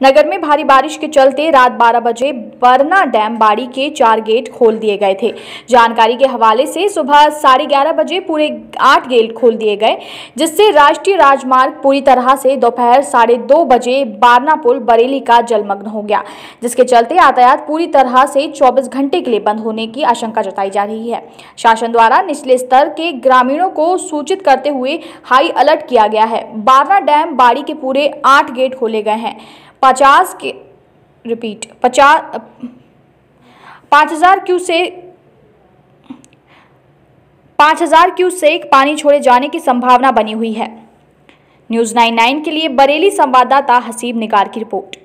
नगर में भारी बारिश के चलते रात 12 बजे बरना डैम बाड़ी के 4 गेट खोल दिए गए थे। जानकारी के हवाले से सुबह 11:30 बजे पूरे 8 गेट खोल दिए गए, जिससे राष्ट्रीय राजमार्ग पूरी तरह से दोपहर 2:30 बजे बारना पुल बरेली का जलमग्न हो गया, जिसके चलते यातायात पूरी तरह से 24 घंटे के लिए बंद होने की आशंका जताई जा रही है। शासन द्वारा निचले स्तर के ग्रामीणों को सूचित करते हुए हाई अलर्ट किया गया है। बारना डैम बाड़ी के पूरे 8 गेट खोले गए हैं। 5,000 क्यूसेक पानी छोड़े जाने की संभावना बनी हुई है। न्यूज़ 99 के लिए बरेली संवाददाता हसीब निगार की रिपोर्ट।